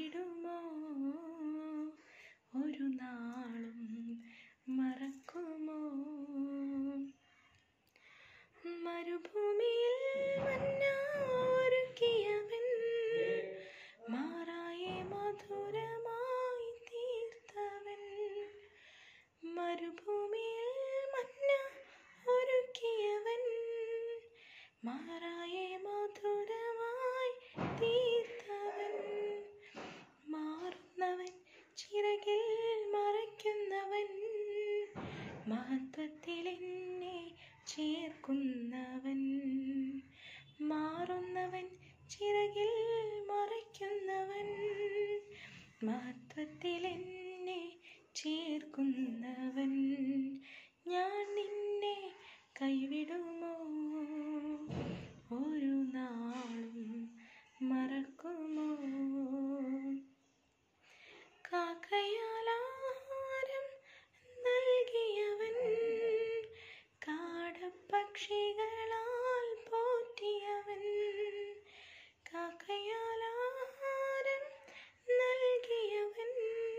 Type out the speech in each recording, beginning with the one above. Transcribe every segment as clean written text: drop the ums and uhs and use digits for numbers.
കൈവിടുമോ ഒരു നാളും മറക്കുമോ? മരുഭൂമിയിൽ മന്ന ഒരുക്കിയവൻ, മാറായെ മധുരമായി തീർത്തവൻ. മരുഭൂമിയിൽ മന്ന ഒരുക്കിയവൻ, മാറായെ മധുരമായി തീർത്തവൻ. മാറുന്നവൻ, ചിറകിൽ മറയ്ക്കുന്നവൻ, മഹത്വത്തിൽ എന്നെ ചേർക്കുന്നവൻ. മാറുന്നവൻ, ചിറകിൽ മറയ്ക്കുന്നവൻ, മഹത്വത്തിൽ എന്നെ ചേർക്കുന്നവൻ. ഞാൻ നിന്നെ കൈവിടുമോ ഒരു നാളും മറക്കുമോ? കാക്കയാലാരം നൽകിയവൻ, കാടപ്പക്ഷികളാൽ പോറ്റിയവൻ. കാക്കയാലാരം നൽകിയവൻ,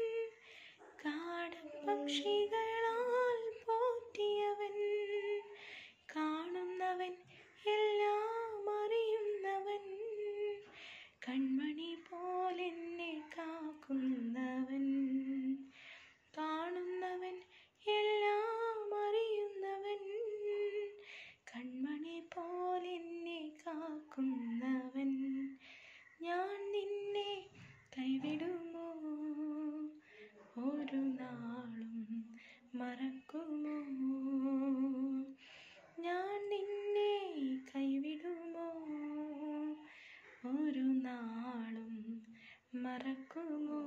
കാടപ്പക്ഷികളാൽ പോറ്റിയവൻ. കാണുന്നവൻ, എല്ലാം അറിയുന്നവൻ, കൺമണി പോലെന്നെ കാക്കുന്നവൻ. കാണുന്നവൻ, എല്ലാം അറിയുന്നവൻ, കൺമണി പോലെന്നെ കാക്കുന്നവൻ. ഞാൻ നിന്നെ കൈവിടുമോ ഒരു നാളും മറക്കുമോ? ഞാൻ നിന്നെ കൈവിടുമോ ഒരു നാളും മറക്കുമോ?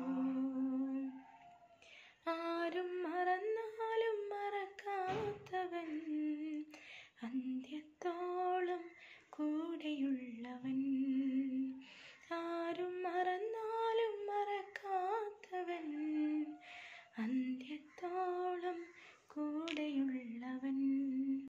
ആരും മറന്നാലും മറക്കാത്തവൻ, അന്ത്യത്തോളം കൂടെയുള്ളവൻ. ആരും മറന്നാലും